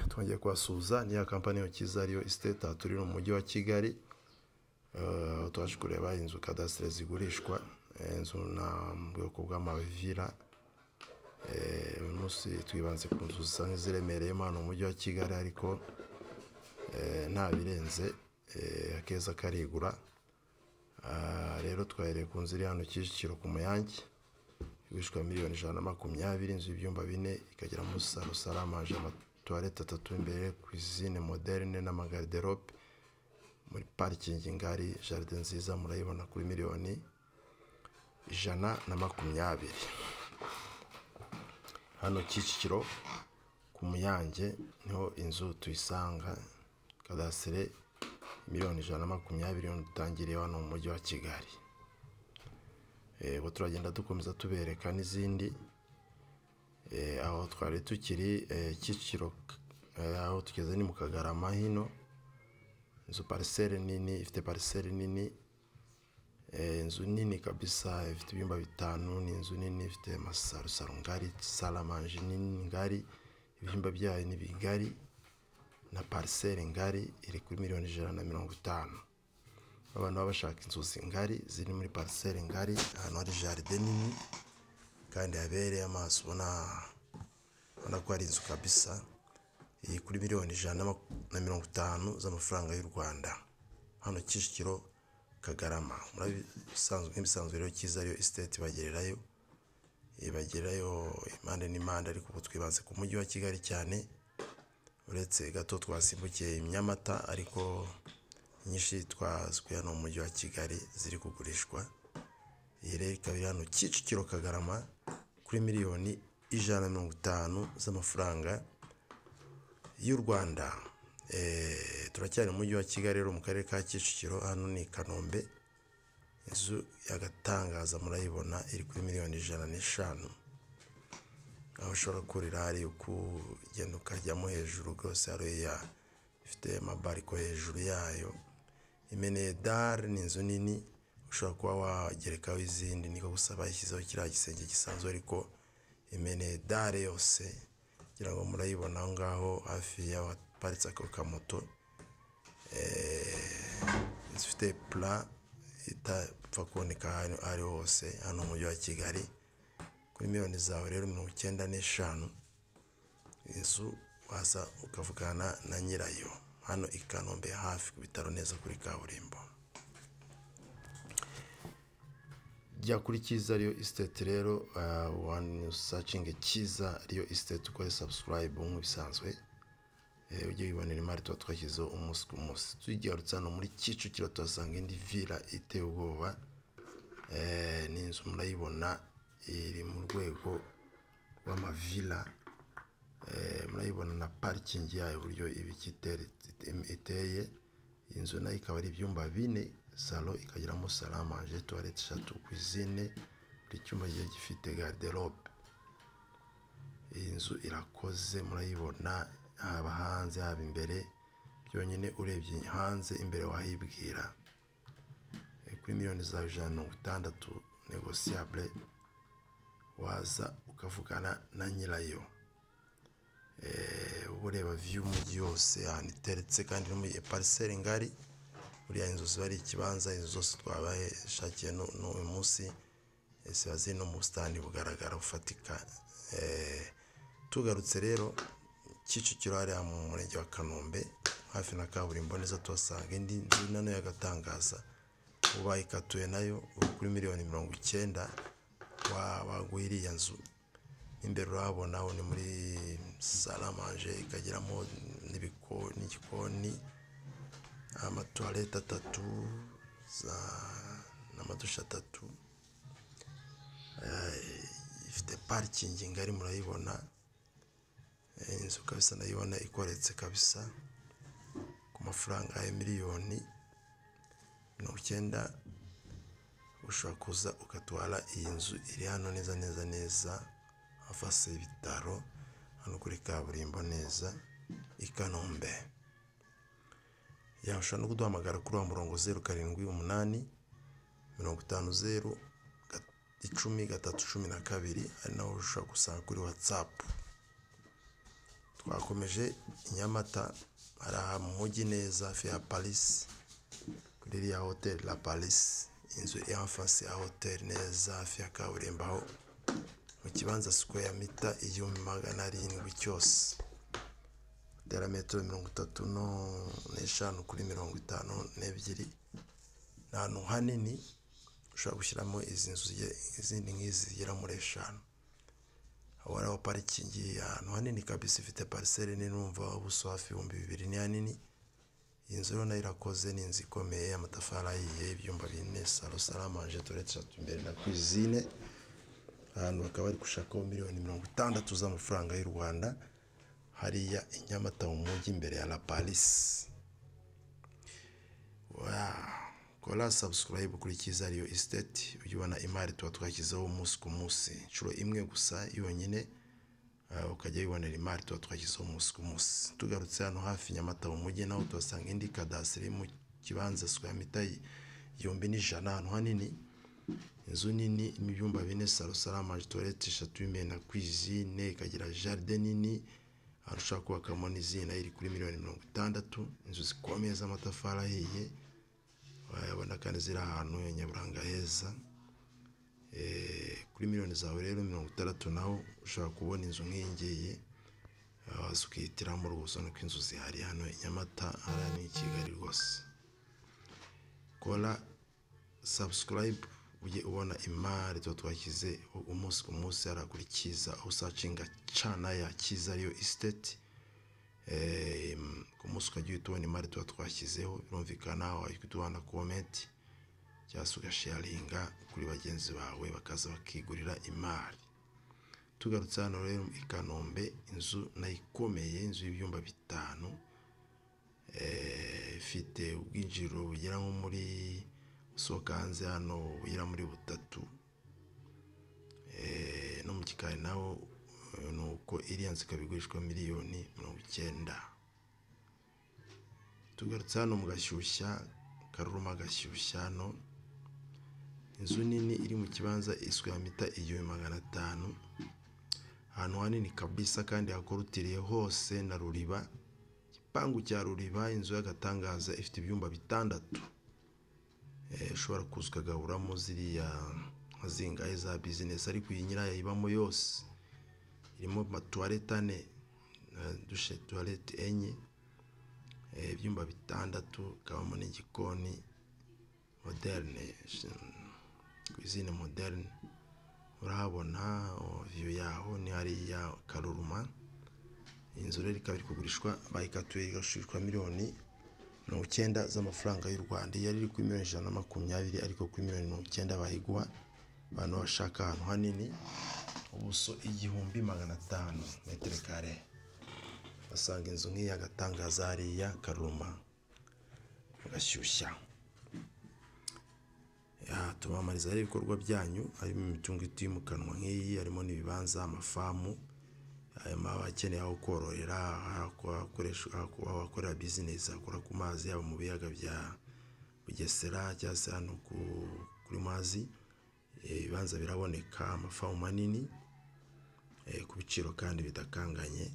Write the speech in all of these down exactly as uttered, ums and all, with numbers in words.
twongeye kwasuza ni ya kampani yo Kiza Real Estate turi mu mujyi wa Kigali. Uh, twaje kureba inzu kadastre zigurishwa, inzu na bwoko bw'amavila. Eh umunsi twibanze ku nzu zisanga ziremereye hano mu mujyi wa Kigali, ariko eh nta birenze eh akeza karigura. Uh, rero twahereye ku nzu iri hano Kicukiro ku Muyange, igurishwa miliyoni ijana na makumyabiri, inzu y'ibyumba bine, ikagira mu salo salamanje, amatoilette atatu imbere, cuisine moderne na garde-robe, muri parking ngari, jardin nziza, murayibona kuri miliyoni ijana na makumyabiri. Hano Kicukiro ku Muyange niho inzu tuyisanga, kadastre miliyoni ijana na makumyabiri, dutangiriye hano mu mujyi wa Kigali. Eh bo turagenda dukomeza tubereka n'izindi eh aho twari tukiri eh, Kicukiro eh, aho tugeze ni mu Kagarama hino, inzu parcelle nini, ifite parcelle nini, eh inzu nini kabisa, ifite ibyumba bitanu, ni inzu nini, ifite amasaro saro ngari, salamanje nini ngari, ibyumba byayo ni bigari, na parcelle ngari iri kuri miliyoni ijana na mirongo itanu. Abantu babashaka inzu ngari ziri muri parcelle ngari, hano hari jardin nini kandi habereye amaso, ubona ubona ko ari inzu kabisa, iri kuri miliyoni ijana na mirongo itanu z'amafaranga y'u Rwanda, hano Kicukiro Kagarama. Murabisanzwe nk'ibisanzwe rero Kiza Real Estate bagererayo ibagerayo impande n'impande, ariko ubu twibanze ku mujyi wa Kigali cyane, uretse gato twasimbukiye Imyamata, ariko nyinshi twazwe hano mu mujyi wa Kigali ziri kugurishwa. Iyi rero ikaba iri hano Kicukiro Kagarama kuri miliyoni ijana na mirongo itanu z'amafaranga y'u Rwanda. Eh turacyari mu mujyi wa Kigali rero mu karere ka Kicukiro, hano ni Kanombe. Inzu y'agatangaza murayibona iri kuri miliyoni ijana n'eshanu, aho ushobora kurira hari ukugenda ukajyamo hejuru rwose, hari ya ifite amabariko hejuru yayo, imeneye dar, ni inzu nini ushobora kuba wagerekaho izindi, niko gusaba yishyizeho kiriya gisenge gisanzwe, ariko imeneye dar yose kugira ngo murayibona aho ngaho hafi ya paritse ako kamoto. Eh ifite plan itapfa kuboneka ari hose hano mu mujyi wa Kigali kuri miliyoni zawe rero mirongo icyenda n'eshanu. Inzu waza ukavugana na nyirayo hano i Kanombe, hafi ku bitaro neza kuri kaburimbo. Jya kuri Kiza Real Estate rero, uh, one searching Kiza Real Estate, ukore subscribe nk'ibisanzwe, eh ujye wibonera imari tuba twashyizeho umunsi ku munsi. Tugigarutse hano muri Kicukiro tuhasanga indi villa iteye ubwoba. Eh ni inzu murayibona iri mu rwego rw'amavilla, eh murayibona na parking yayo uburyo ibikitere iteye. Inzu nayo ikaba ari ibyumba bine, salo ikagiramo salamanje, toilette eshatu, cuisine, buri cyumba giye gifite garde-robe. Inzu irakoze murayibona, haba hanze haba imbere, byonyine urebye hanze imbere wahibwira. E kuri miliyoni za ijana na mirongo itandatu negociable, waza ukavugana na nyirayo. Eh ureba view umujyi yose ahantu iteretse, kandi no muri parcelle ngari, uriya inzu ziba ari ikibanza. Inzu zose twabaye shakiye no uyu munsi ese bazino mu stand bugaragara ufatika. Eh tugarutse rero Kicukiro hari mu murenge wa Kanombe, hafi na kaburimbo neza, tuhasanga indi nzu nano y'agatangaza, ubaye ikatuye nayo kuri miliyoni mirongo icyenda. Wagwiriye nzu imbere urabona aho ni muri salamanje, ikagiramo n'ibiko n'igikoni, amatoilette atatu za n'amadusha atatu, eh ifite parking ngari murayibona. Inzu kabisa nayibona ikoretse kabisa ku mafaranga ya miliyoni mirongo icyenda. Ushobora kuza ukatwara iyi nzu, iri hano neza neza neza afase ibitaro, hano kuri kaburimbo neza i Kanombe. Yashobora no kuduhamagara kuri wa murongo zero karindwi umunani mirongo itanu zero icumi gatatu cumi na kabiri, ari naho ushobora gusanga kuri WhatsApp. twakomeje i Nyamata ari aha mu mujyi neza hafi ya Paris kuri iriya hotel La Paris, inzu iri hafi ya hotel neza hafi ya kaburimbo aho mu kibanza square mita igihumbi magana arindwi cyose, dera metero mirongo itatu n'eshanu kuri mirongo itanu n'ebyiri, ni ahantu hanini ushobora gushyiramo izi nzu izindi nk'izi zigera muri eshanu. Aho hariho parikingi ahantu hanini kabisa, ifite parcelle nini, numva ubuso hafi ibihumbi bibiri, ni hanini. Iyi nzu rero nayo irakoze, ni inzu ikomeye, amatafari ahiye, ibyumba bine, salo, salle à manger, toilette eshatu imbere na cuisine. Ahantu bakaba bari gushakaho miliyoni mirongo itandatu z'amafaranga y'u Rwanda, hariya i Nyamata mu mujyi imbere ya La Paris. Wow. Kora subscribe kuri Cyiza Real Estate ujye ubona imari tuba twashyizeho umunsi ku munsi, inshuro imwe gusa yonyine uh, ukajya wibonera imari tuba twashyizeho umunsi ku munsi. Tugarutse hano hafi Nyamata mu mujyi naho tuhasanga indi kadasire mu kibanza square mita igihumbi n'ijana, ahantu hanini, inzu nini, ibyumba bine, salo, salle à manger, toilette eshatu imbere na cuisine, ikagira jardin nini, aho ushaka kubakamo n'izina iri kuri miliyoni mirongo itandatu. Inzu zikomeye z'amatafari ahiye, wabona kandi ziri ahantu nyaburanga heza. Eh, kuri miliyoni zawe rero mirongo itandatu naho ushobora kubona inzu nk'iyi ngiyi, waza ukihitiramo rwose, nuko inzu zihari hano i Nyamata hariya ni i Kigali rwose. Kora subscribe ujye ubona imari tuba twashyize umunsi ku munsi hariya kuri Cyiza, aho usacinga cana ya Cyiza Real Estate. Eh, ku munsi ukajya uhita ubona imari tuba twashyizeho, birumvikana wahita ubona comment cyangwa se ugasharinga kuri bagenzi bawe bakaza bakigurira imari. Tugarutse hano rero i Kanombe, inzu nayo ikomeye, inzu y'ibyumba bitanu, eh, ifite ubwinjiriro bugera nko muri, usohoka hanze hano bugera muri butatu, eh, no mu gikari naho nuko iriya nzu ikaba igurishwa miliyoni mirongo icyenda. Tugarutse hano mu Gashyushya, Karuruma Gashyushya hano, inzu nini iri mu kibanza iswe ya mita igihumbi magana atanu, ahantu hanini kabisa kandi hakorutiriye hose na Ruriba, igipangu cya Ruriba, inzu y'agatangaza ifite ibyumba bitandatu. Eh, ushobora kuza ukagaburamo ziriya zingahe za business, ariko iyi nyirayo ibamo yose. Irimo amatoilette ane, dushe toilette enye, ibyumba bitandatu, kabamo n'igikoni moderne, cuisine moderne. Urahabona view yaho ni hariya Karuruma. Inzu rero ikaba iri kugurishwa, bayikatuye igashishwa miliyoni mirongo icyenda z'amafaranga y'u Rwanda. Yari iri kuri miliyoni ijana na makumyabiri, ariko kuri miliyoni mirongo icyenda bayiguha. Abantu bashaka ahantu hanini, ubuso igihumbi magana atanu metero kare, basanga inzu nk'iyi y'agatangaza hariya Karuruma Gashyushya. Ya, tubamariza rero ibikorwa byanyu, harimo imitungo itimukanwa nk'iyi, harimo n'ibibanza, amafamu, abakeneye aho kororera, aho bakorera business, akora ku mazi, yaba mu biyaga bya Bugesera cyangwa se hano kuri Mazi. Ibibanza biraboneka, amafamu manini, ku biciro kandi bidakanganye.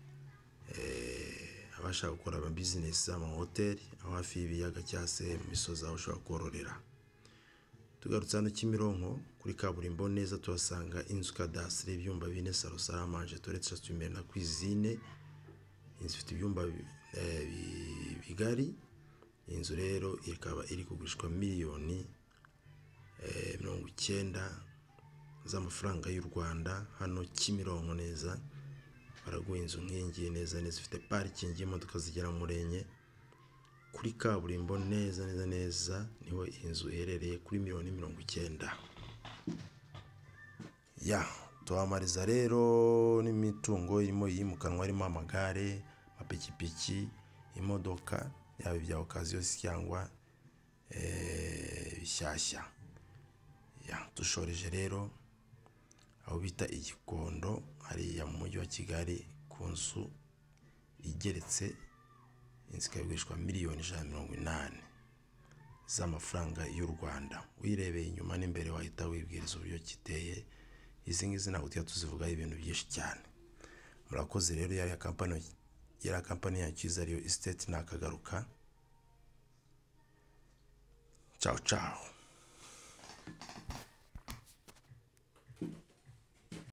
Abashaka gukora ama business z'amahoteli aho hafi y'ibiyaga cyangwa se mu misozi aho ushobora kororera. Tugarutse hano Kimironko kuri kaburimbo neza, tuhasanga inzu kadasire ibyumba bine, salo, salle à manger, toilette eshatu imbere na cuisine. Inzu ifite ibyumba bigari. Inzu rero ikaba iri kugurishwa miliyoni mirongo icyenda z'amafaranga y'u Rwanda, hano Kimironko neza. Baraguha inzu nk'ingiye neza neza, ifite parikingi y'imodoka zigera muri enye, kuri kaburimbo neza neza neza, niho inzu iherereye kuri miliyoni mirongo icyenda. Ya, tuhamariza rero n'imitungo irimo yimukanwa, harimo amagare, amapikipiki, imodoka, yaba ibya occasion cyangwa eh bishyashya. Ya, dushoreje rero aho bita Igikondo hariya mu mujyi wa Kigali, ku nzu igeretse, inzu ikagurishwa miliyoni ijana na mirongo inani z'amafaranga y'u Rwanda. Wirebeye inyuma n'imbere wahita wibwiriza uburyo kiteye. Izi ngizi ntabwo tujya tuzivugaho ibintu byinshi cyane. urakoze rero yari kampani yari kampani ya Cyiza ariyo estate nakagaruka. Ciao ciao.